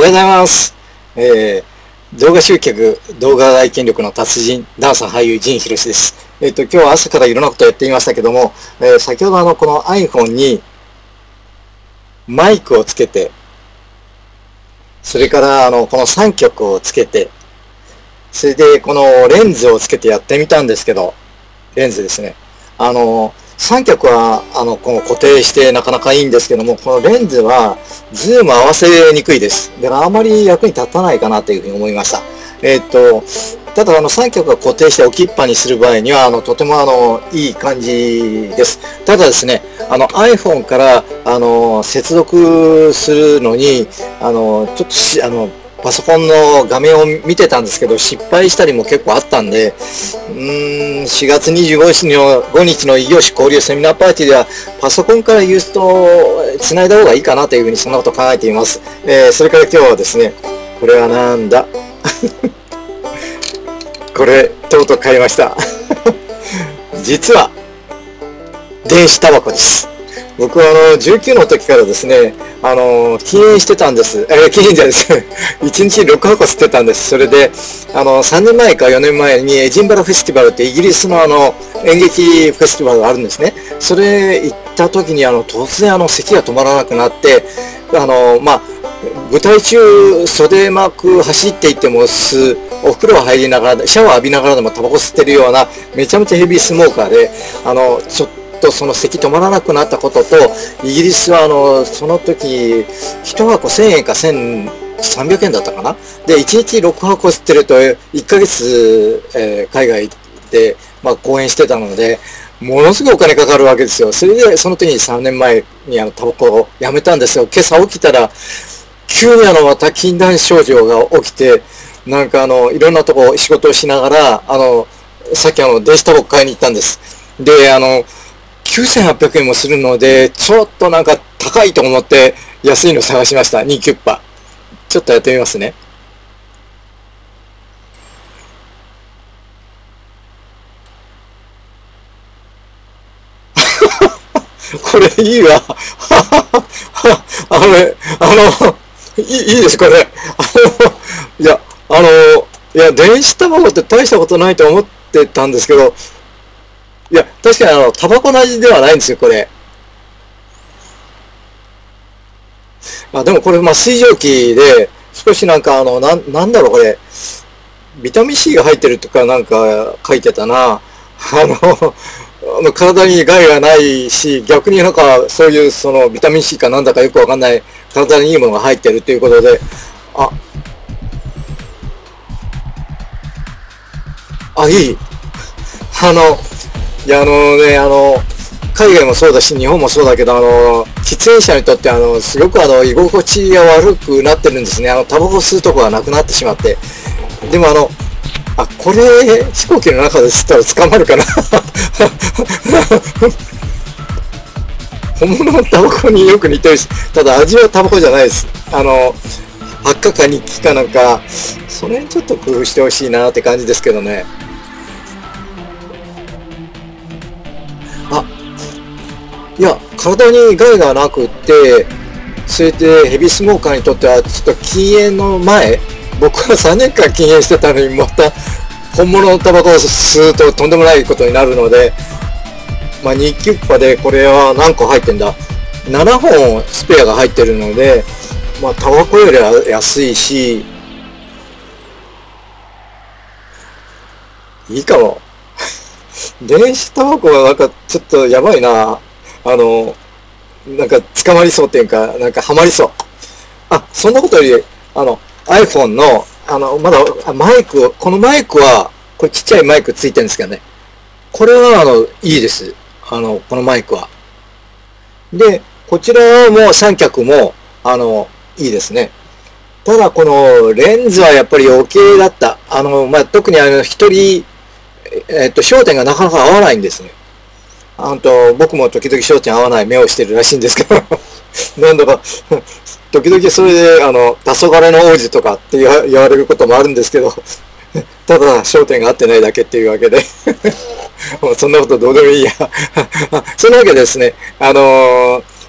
はようございます。動画集客、動画愛見力の達人、ダンサー俳優、陣博です。今日は朝からいろんなことをやってみましたけども、先ほどこの iPhone にマイクをつけて、それからこの3曲をつけて、それでこのレンズをつけてやってみたんですけど、レンズですね。3脚はこの固定してなかなかいいんですけども、このレンズはズーム合わせにくいです。だからあまり役に立たないかなというふうに思いました。ただ3脚が固定して置きっぱにする場合にはとてもいい感じです。ただですね、iPhone から接続するのにちょっとパソコンの画面を見てたんですけど、失敗したりも結構あったんで、4月25日の異業種交流セミナーパーティーでは、パソコンからユースとつないだ方がいいかなというふうにそんなことを考えています。それから今日はですね、これはなんだこれ、とうとう買いました。実は、電子タバコです。僕は19の時からですね、禁煙してたんです。禁煙じゃないです。1日6箱吸ってたんです。それで、3年前か4年前にエジンバラフェスティバルってイギリスの演劇フェスティバルがあるんですね。それ行った時に突然咳が止まらなくなって、舞台中袖幕走っていってもお風呂入りながら、シャワー浴びながらでもタバコ吸ってるような、めちゃめちゃヘビースモーカーで、ちょっとその咳止まらなくなったことと、イギリスはその時、1箱1000円か1300円だったかな。で、1日6箱吸ってると、1ヶ月、海外で、公演してたので、ものすごいお金かかるわけですよ。それで、その時に3年前にタバコをやめたんですよ。今朝起きたら、急にまた禁断症状が起きて、なんかいろんなとこ仕事をしながら、さっき電子タバコ買いに行ったんです。で、9800円もするので、ちょっとなんか高いと思って安いの探しました。2キュッパ。ちょっとやってみますね。これいいわ。いいです、これ。いや、電子タバコって大したことないと思ってたんですけど、いや、確かにタバコの味ではないんですよ、これ。でもこれ、水蒸気で、少しなんかなんだろう、これ。ビタミン C が入ってるとかなんか書いてたな。体に害がないし、逆になんかそういうビタミン C かなんだかよくわかんない体にいいものが入ってるということで、いい。いや、海外もそうだし、日本もそうだけど、喫煙者にとってすごく居心地が悪くなってるんですね。タバコ吸うとこがなくなってしまって。でもこれ、飛行機の中で吸ったら捕まるかな。本物のタバコによく似てるし、ただ味はタバコじゃないです。発火か日記かなんか、それにちょっと工夫してほしいなって感じですけどね。いや、体に害がなくって、それでヘビースモーカーにとっては、ちょっと禁煙の前、僕は3年間禁煙してたのに、また本物のタバコを吸うととんでもないことになるので、2キュッパでこれは何個入ってんだ ?7 本スペアが入ってるので、タバコよりは安いし、いいかも。電子タバコはなんかちょっとやばいな。なんか捕まりそうっていうか、なんかハマりそう。そんなことより、iPhone の、まだ、このマイクは、これちっちゃいマイクついてるんですけどね。これはいいです。このマイクは。で、こちらも三脚も、いいですね。ただ、このレンズはやっぱり余計だった。特に一人、焦点がなかなか合わないんですね。僕も時々焦点合わない目をしてるらしいんですけど、なんだか、時々それで、黄昏の王子とかって言われることもあるんですけど、ただ焦点が合ってないだけっていうわけで、もうそんなことどうでもいいや。そんなわけでですね、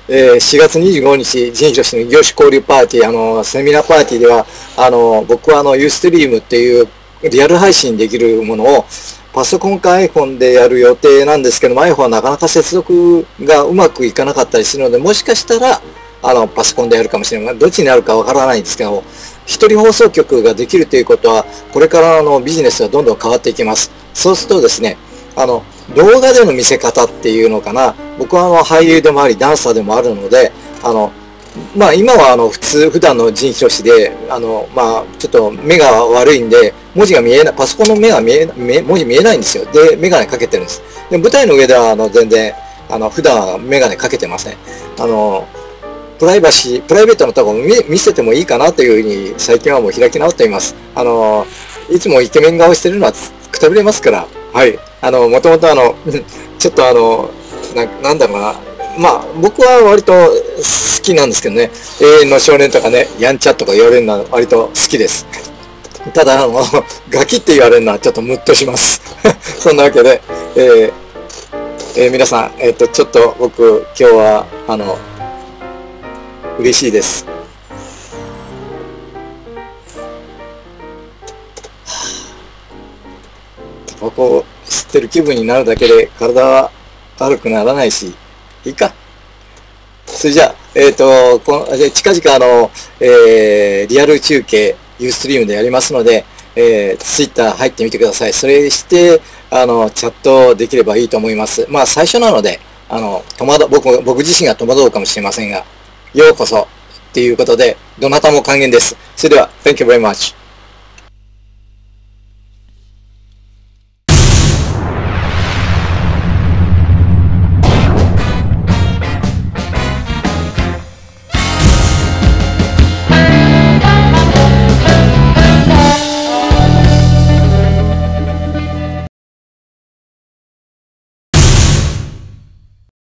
4月25日、仁弘氏の異業種交流パーティー、セミナーパーティーでは、僕はユーストリームっていうリアル配信できるものを、パソコンか iPhone でやる予定なんですけども、iPhone はなかなか接続がうまくいかなかったりするので、もしかしたら、パソコンでやるかもしれない。どっちになるかわからないんですけど、一人放送局ができるということは、これからビジネスはどんどん変わっていきます。そうするとですね、動画での見せ方っていうのかな。僕は俳優でもあり、ダンサーでもあるので、まあ今は普段の仁弘氏で、まあちょっと目が悪いんで、文字が見えない、パソコンの文字見えないんですよ。で、メガネかけてるんです。で、舞台の上では全然、普段はメガネかけてません。プライベートのところも見せてもいいかなというふうに最近はもう開き直っています。いつもイケメン顔してるのはくたびれますから、はい。もともとちょっとなんだろうな、まあ僕は割と好きなんですけどね、永遠の少年とかね、やんちゃとか言われるのは割と好きです。ただガキって言われるのはちょっとムッとします。そんなわけで、皆さん、ちょっと僕今日は嬉しいです。タバコを吸ってる気分になるだけで体は悪くならないし、いいか。それじゃあ、近々リアル中継、ユーストリームでやりますので、ツイッター入ってみてください。それして、チャットできればいいと思います。まあ、最初なので、僕自身が戸惑うかもしれませんが、ようこそっていうことで、どなたも還元です。それでは、Thank you very much.